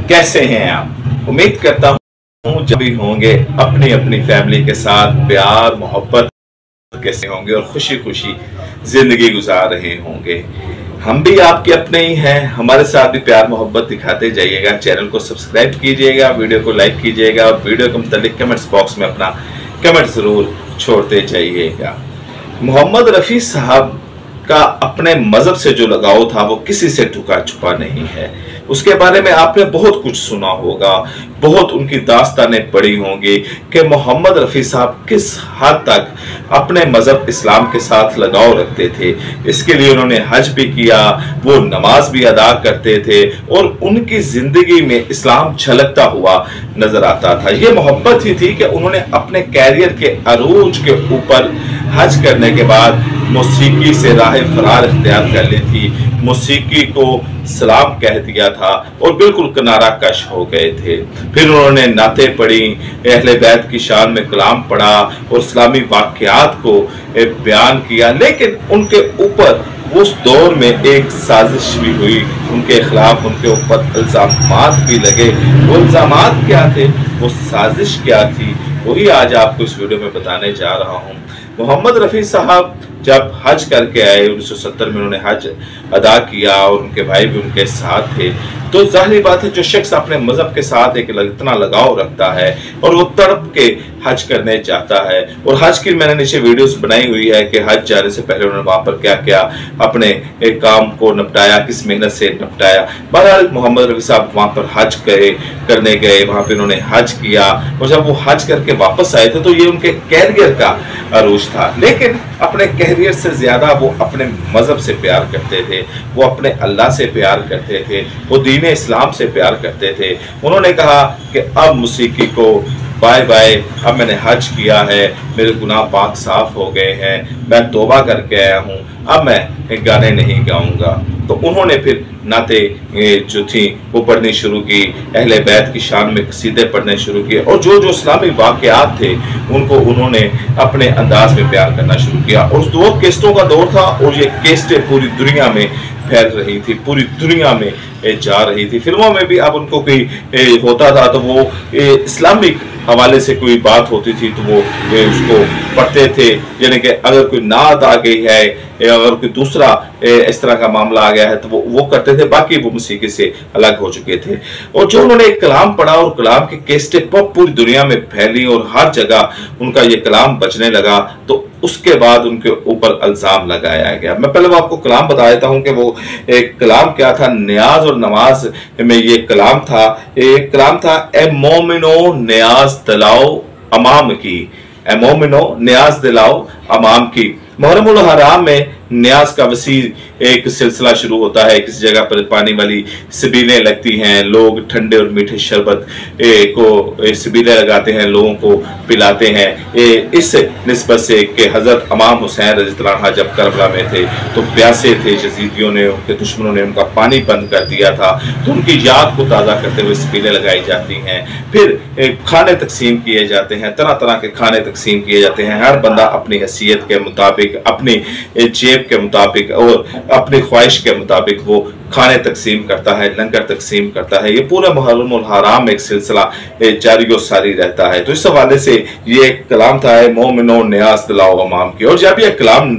कैसे हैं आप? उम्मीद करता हूँ जब भी होंगे अपनी अपनी फैमिली के साथ प्यार मोहब्बत कैसे होंगे और खुशी खुशी जिंदगी गुजार रहे होंगे। हम भी आपके अपने ही हैं, हमारे साथ भी प्यार मोहब्बत दिखाते जाइएगा। चैनल को सब्सक्राइब कीजिएगा, वीडियो को लाइक कीजिएगा और वीडियो के मुतालिक कमेंट्स बॉक्स में अपना कमेंट जरूर छोड़ते जाइएगा। मोहम्मद रफ़ी साहब का अपने मजहब से जो लगाव था वो किसी से छुपा छुपा नहीं है। उसके बारे में आपने बहुत कुछ सुना होगा, बहुत उनकी दास्तानें पढ़ी होंगी कि मोहम्मद रफ़ी साहब किस हद तक अपने मजहब इस्लाम के साथ लगाव रखते थे। इसके लिए उन्होंने हज भी किया, वो नमाज भी अदा करते थे और उनकी जिंदगी में इस्लाम झलकता हुआ नजर आता था। ये मोहब्बत ही थी कि उन्होंने अपने कैरियर के अरूज के ऊपर हज करने के बाद मौसीकी से राह फरार इख्तियार कर ली थी, मौसीकी को सलाम कह दिया था और बिल्कुल किनारा कश हो गए थे। फिर उन्होंने नाते पढ़ी, अहले बैत की शान में कलाम पढ़ा और इस्लामी वाक़यात को बयान किया। लेकिन उनके ऊपर उस दौर में एक साजिश भी हुई, उनके खिलाफ उनके ऊपर इल्जामात भी लगे। वो इल्जामात क्या थे, वो साजिश क्या थी, वही आज आपको इस वीडियो में बताने जा रहा हूँ। मोहम्मद रफ़ी साहब जब हज करके आए 1970 में, उन्होंने हज अदा किया और उनके भाई भी उनके साथ थे। तो जाहिर बात है जो शख्स अपने मजहब के साथ एक इतना लगाव रखता है और वो तड़प के हज करने जाता है, और हज की मैंने नीचे वीडियोस बनाई हुई है कि हज जाने से पहले उन्होंने वहां पर क्या क्या अपने एक काम को निपटाया, किस मेहनत से निपटाया। बहरहाल मोहम्मद रफ़ी साहब वहां पर हज करने गए, वहां पर उन्होंने हज किया और जब वो हज करके वापस आए थे तो ये उनके कैरियर का अरूज था। लेकिन अपने कैरियर से ज्यादा वो अपने मजहब से प्यार करते थे, वो अपने अल्लाह से प्यार करते थे, वो दीन इस्लाम से प्यार करते थे। उन्होंने कहा कि अब मौसीकी को बाय बाय, अब मैंने हज किया है, मेरे गुनाह पाक साफ हो गए हैं, मैं तौबा करके आया हूँ, अब मैं गाने नहीं गाऊंगा। तो उन्होंने फिर नाते जो थी वो पढ़नी शुरू की, अहले बैत की शान में कसीदे पढ़ने शुरू किए और जो जो इस्लामी वाक़यात थे उनको उन्होंने अपने अंदाज में प्यार करना शुरू किया। और उस दौर केस्टों का दौर था और ये केस्टें पूरी दुनिया में फैल रही थी, पूरी दुनिया में जा रही थी। फिल्मों में भी अब उनको कोई होता था तो वो इस्लामिक हवाले से कोई बात होती थी तो वो उसको पढ़ते थे, यानी कि अगर कोई नात आ गई है या अगर कोई दूसरा इस तरह का मामला आ गया है तो वो करते थे, बाकी वो मौसीकी से अलग हो चुके थे। और जो उन्होंने एक कलाम पढ़ा और कलाम के केस्टें पूरी दुनिया में फैली और हर जगह उनका ये कलाम बजने लगा, तो उसके बाद उनके ऊपर इल्जाम लगाया गया। मैं पहले वो आपको कलाम बता देता हूँ कि वो एक कलाम क्या था। नियाज और नमाज में ये कलाम था, एक कलाम था, ए मोमिनो नियाज दिलाओ अमाम की, ए मोमिनो नियाज दिलाओ अमाम की। मुहर्रमुल हराम में न्याज का वसी एक सिलसिला शुरू होता है। किसी जगह पर पानी वाली सबीलें लगती हैं, लोग ठंडे और मीठे शरबत को सबीलें लगाते हैं, लोगों को पिलाते हैं। इस निस्बत से कि हज़रत इमाम हुसैन रज़ियल्लाहु अन्हु जब करबला में थे तो प्यासे थे, यजीदियों ने, उनके दुश्मनों ने उनका पानी बंद कर दिया था, तो उनकी याद को ताज़ा करते हुए सबीलें लगाई जाती हैं। फिर खाने तकसीम किए जाते हैं, तरह तरह के खाने तकसीम किए जाते हैं। हर बंदा अपनी हैसियत के मुताबिक, अपनी जेब के मुताबिक और अपनी ख्वाहिश के मुताबिक वो खाने तकसीम करता है, लंगर तकसीम करता है। ये पूरा मुहर्रमुल हराम में एक सिलसिला जारी और सारी रहता है। तो इस हवाले से ये कलाम था, मोमिनो नियाज दिलाओ अवाम की। और जब ये कलाम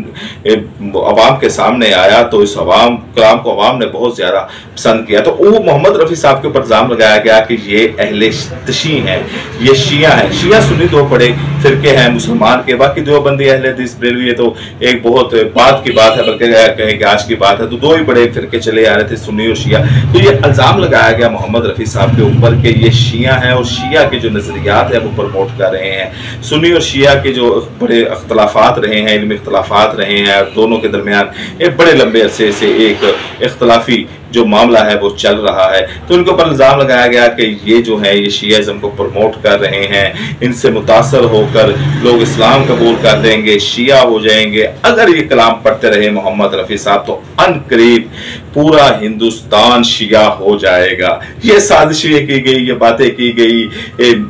अवाम के सामने आया तो इस कलाम को अवाम ने बहुत ज्यादा पसंद किया। तो वो मोहम्मद रफ़ी साहब के ऊपर इल्जाम लगाया गया कि ये अहले तशी हैं, ये शिया हैं। शिया सुन्नी दो बड़े फिरके हैं मुसलमान के, बाकी दो बंदी अहले हदीस बरेलवी है तो एक बहुत बात की बात है, बल्कि कहें कि आज की बात है। तो दो ही बड़े फिरके चले आ रहे थे, सुन्नी और शिया। तो ये इल्जाम लगाया गया मोहम्मद रफ़ी साहब के ऊपर कि ये शिया हैं और शिया के जो नजरियात है वो प्रमोट कर रहे हैं। सुन्नी और शिया के जो बड़े अख्तलाफात रहे हैं, इल्मी इख्तलाफात रहे हैं, दोनों के दरमियान एक बड़े लंबे अरसे से एक इख्तलाफी जो मामला है वो चल रहा है। तो उनके ऊपर इल्जाम लगाया गया कि ये जो है ये शियाइज़्म को प्रमोट कर रहे हैं, इनसे मुतासर होकर लोग इस्लाम कबूल कर लेंगे, शिया हो जाएंगे। अगर ये कलाम पढ़ते रहे मोहम्मद रफ़ी साहब तो अनकरीब पूरा हिंदुस्तान शिया हो जाएगा। ये साजिशें की गई, ये बातें की गई,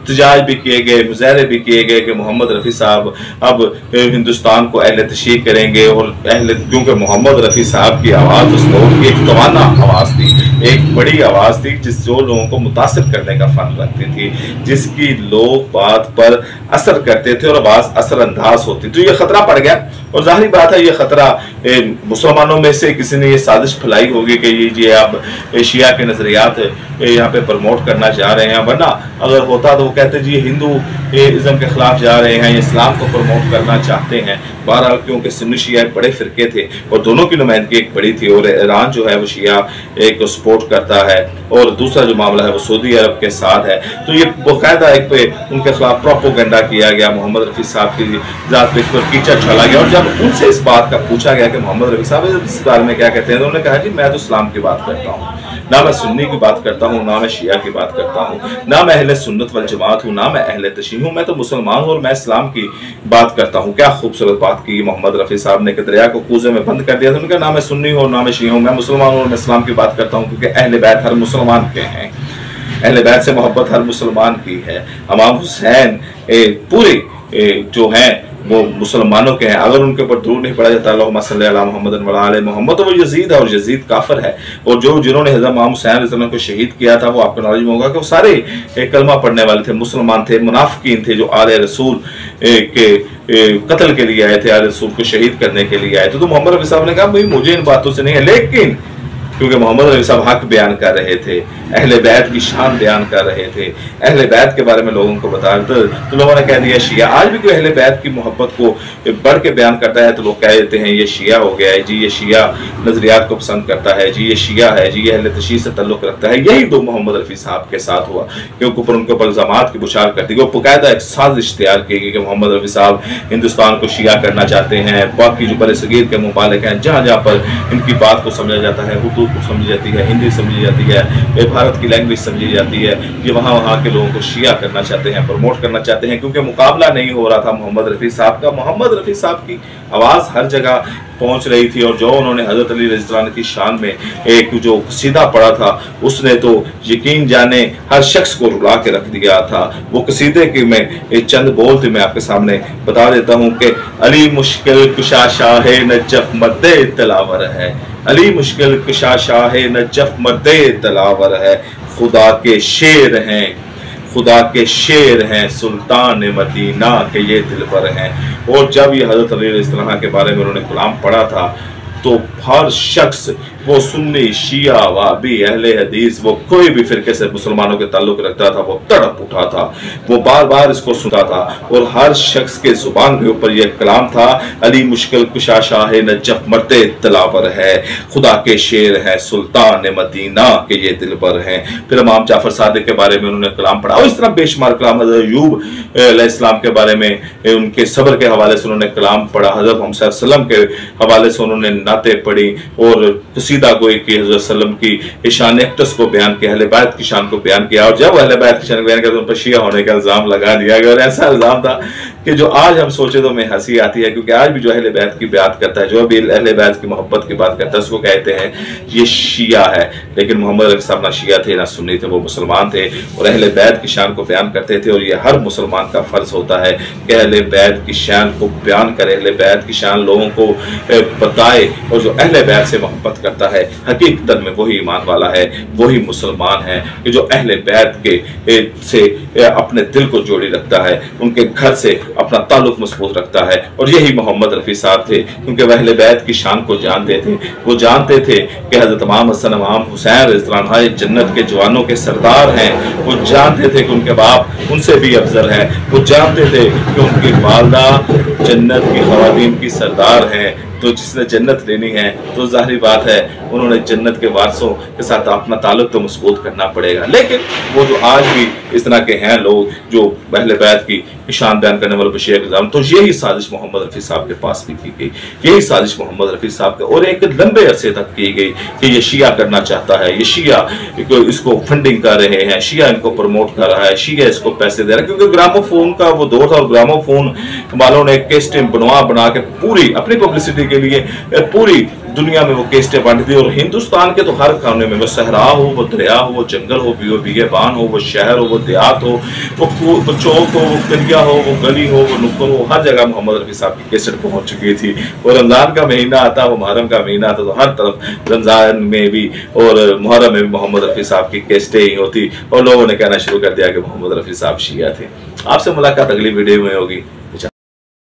इhtजाज भी किए गए, मुजाहरे भी किए गए कि मोहम्मद रफ़ी साहब अब हिंदुस्तान को अहले तशरीह करेंगे। और क्योंकि मोहम्मद रफ़ी साहब की आवाज़ उस दौर की एक तवाना आवाज़ थी, एक बड़ी आवाज़ थी जो लोगों को मुतासिर करने का फन रखती थी, जिसकी लोग बात पर असर करते थे और आवाज़ असरअंदाज होती। तो ये खतरा पड़ गया और जाहिर बात है ये खतरा मुसलमानों में से किसी ने ये साजिश फैलाई होगी कि ये आप शिया के नजरियात यहाँ पे प्रमोट करना चाह रहे हैं, वरना अगर होता तो वो कहते जी हिंदू इज्म के खिलाफ जा रहे हैं, इस्लाम को प्रमोट करना चाहते हैं। बहरहाल क्योंकि सुन्नी शिया बड़े फिरके थे और दोनों की नुमाइंदगी एक बड़ी थी, और ईरान जो है वो शिया एक सपोर्ट करता है और दूसरा जो मामला है वो सऊदी अरब के साथ है। तो ये बाकायदा एक पे उनके खिलाफ प्रोपोगंडा किया गया, मोहम्मद रफ़ी साहब की ज़ात पे पर कीचड़ चला गया। और जब उनसे इस बात का पूछा गया कि मोहम्मद रफ़ी साहब इस बारे में क्या कहते हैं, तो उन्होंने कहा जी मैं तो इस्लाम की बात करता हूँ, ना मैं सुन्नी की बात करता हूँ, ना मैं शिया की बात करता हूँ, ना मैं अहले सुन्नत वल जमात हूँ, ना मैं अहले तशय्युअ हूँ, मैं तो मुसलमान हूँ और मैं इस्लाम की बात करता हूँ। क्या खूबसूरत बात की मोहम्मद रफ़ी साहब ने कि दरिया को कूजे में बंद कर दिया। तो उन्होंने कहा ना मैं सुन्नी हूँ ना मैं शिया हूँ, मैं मुसलमान हूँ और मैं इस्लाम की बात करता हूँ, क्योंकि अहले बैत हर मुसलमान के हैं, अहले बैत से मोहब्बत हर मुसलमान की है। इमाम हुसैन पूरे जो हैं वो मुसलमानों के हैं। अगर उनके ऊपर दुरूद नहीं पढ़ा जाता अल्लाहुम्मा सल्ली अला मुहम्मद व अला मोहम्मद, तो वो यजीद है और यजीद काफिर है। और जिन्होंने हज़रत इमाम हुसैन को शहीद किया था वो आपको नॉलेज में होगा कि वो सारे कलमा पढ़ने वाले थे, मुसलमान थे, मुनाफिकीन थे, जो आले रसूल के कत्ल के लिए आए थे, आले रसूल को शहीद करने के लिए आए थे। तो मोहम्मद रफ़ी साहब ने कहा भाई मुझे इन बातों से नहीं है, लेकिन क्योंकि मोहम्मद रफ़ी साहब हक बयान कर रहे थे, अहले बैत की शान बयान कर रहे थे, अहले बैत के बारे में लोगों को बता रहे थे, तो लोगों ने कह दिया शिया। आज भी कोई अहले बैत की मोहब्बत को बढ़ के बयान करता है तो लोग कह देते हैं ये शिया हो गया है जी, ये शिया नजरियात को पसंद करता है जी, ये शिया है जी, ये अहले तशय्युअ से तल्लुक रखता है। यही तो मोहम्मद रफ़ी साहब के साथ हुआ, क्योंकि ऊपर उनके ऊपर इल्ज़ामात की बुशार करती गई। बाकायदा एक साजिश तैयार की गई कि मोहम्मद रफ़ी साहब हिंदुस्तान को शिया करना चाहते हैं। बाकी जो बरसगीर के मुमालिक हैं जहाँ जहाँ पर इनकी बात को समझा जाता है, हुदूद को समझी जाती है, हिंदी समझी जाती है, भारत की लैंग्वेज समझी जाती है, ये वहाँ के लोगों को शिया करना चाहते हैं, प्रमोट करना चाहते हैं, क्योंकि मुकाबला नहीं हो रहा था मोहम्मद रफ़ी साहब का। मोहम्मद रफ़ी साहब की आवाज़ हर जगह पहुंच रही थी और जो उन्होंने हज़रत अली रज़ियल्लाहु की शान में एक जो कसीदा पढ़ा था उसने तो यकीन जाने हर शख्स को रुला के रख दिया था। वो कसीदे के में एक चंद बोल थे, मैं आपके सामने बता देता हूँ कि अली मुश्किल कुशा शाह नजफ मर्दे तलावर है, अली मुश्किल कुशा शाह नजफ मर्दे तलावर है, खुदा के शेर हैं, खुदा के शेर हैं, सुल्तान मदीना के ये दिलबर हैं। और जब ये हज़रत अली अलैहिस्सलाम के बारे में उन्होंने कलाम पढ़ा था तो हर शख्स, वो सुन्नी शिया वाबी अहले हदीस, वो कोई भी फिरके से मुसलमानों के ताल्लुक रखता था, वो तड़प उठा था, वो बार बार इसको सुनता था और हर शख्स के जुबान के ऊपर यह कलाम था, अली मुश्किल कुशा शाह नजफ मरते तलावर है, खुदा के शेर है, सुल्तान मदीना के ये दिलबर हैं। फिर इमाम जाफर सादिक के बारे में उन्होंने कलाम पढ़ा और इस तरह बेशुमार कलाम, हज़रत अय्यूब अलैहिस्सलाम के बारे में उनके सब्र के हवाले से उन्होंने कलाम पढ़ा, हज़रत मोहम्मद सल्लल्लाहु अलैहि वसल्लम के हवाले से उन्होंने नाते पढ़ी और कसीदा गोई की हज़रत सल्लम की शान अक़दस को बयान किया, अहले बैत की शान को बयान किया। और जब अहले बैत की शान को बयान किया तो उन पर शिया होने का इल्ज़ाम लगा दिया गया और ऐसा इल्ज़ाम था कि जो आज हम सोचे तो हमें हंसी आती है, क्योंकि आज भी जो अहले बैत की बात करता है, जो भी अहले बैत की मोहब्बत की बात करता है, उसको कहते हैं ये शिया है। लेकिन मोहम्मद रफ़ी साहब ना शिया थे ना सुन्नी थे, वो मुसलमान थे और अहले बैत की शान को बयान करते थे। और ये हर मुसलमान का फ़र्ज होता है कि अहले बैत की शान को बयान करे, अहले बैत की शान लोगों को बताए। और जो अहले बैत से मोहब्बत करता है हकीकत में वही ईमान वाला है, वही मुसलमान है कि जो अहले बैत के से अपने दिल को जोड़ी रखता है, उनके घर से अपना ताल्लुक मजबूत रखता है। और यही मोहम्मद रफ़ी साहब थे, क्योंकि वह अहले बैत की शान को जानते थे। वो जानते थे कि हज़रत इमाम हसन इमाम हुसैन रज़ियल्लाहु जन्नत के जवानों के सरदार हैं। वो जानते थे कि उनके बाप उनसे भी अफजल है। वो जानते थे कि उनकी वालदा जन्नत की ख़वातीन की सरदार हैं। तो जिसने जन्नत लेनी है तो जाहिर बात है उन्होंने जन्नत के वारसों के साथ अपना ताल्लुक तो मजबूत करना पड़ेगा। लेकिन वो जो आज भी इस तरह के हैं लोग जो अहले बैत की शान बयान करने वालों पर शिया इल्ज़ाम, तो यही साजिश मोहम्मद रफ़ी साहब के पास भी की गई, यही साजिश मोहम्मद रफ़ी साहब के और एक लंबे अरसे तक की गई कि ये शिया करना चाहता है, ये शिया इसको फंडिंग कर रहे हैं, शिया इनको प्रमोट कर रहा है, शिया इसको पैसे दे रहा है। क्योंकि ग्रामोफोन का वो दौर था और ग्रामोफोन वालों ने कैसेट बना के पूरी अपनी पब्लिसिटी के लिए पूरी दुनिया में वो कैसेटें बांटती थी। और हिंदुस्तान के तो हर कोने में, वो सहरा हो, वो दरिया हो, वो जंगल हो, वो बिगेबान हो, वो शहर हो, वो देहात हो, वो चौक हो, वो कलिया हो, वो गली हो, वो नुक्कड़ हो, हर जगह मोहम्मद रफ़ी साहब की कैसेट पहुंच चुकी थी। और रमज़ान का महीना आता, वो मुहर्रम का महीना आता, तो हर तरफ रमज़ान में भी और मुहर्रम में भी मोहम्मद रफ़ी साहब की कैसेटें ही होती और लोगों ने कहना शुरू कर दिया कि मोहम्मद रफ़ी साहब शिया थे। आपसे मुलाकात अगली वीडियो में होगी।